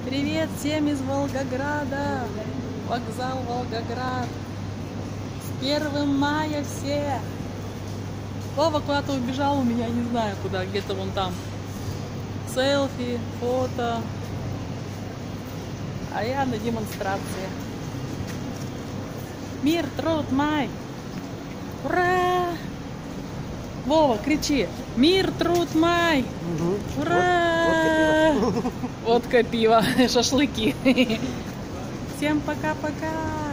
Привет всем из Волгограда. Вокзал Волгоград. С 1 мая все. Вова куда-то убежал у меня, не знаю куда, где-то вон там. Селфи, фото. А я на демонстрации. Мир, труд, май. Ура! Вова, кричи. Мир, труд, май. Угу. Ура! Водка, пиво, шашлыки. Всем пока-пока.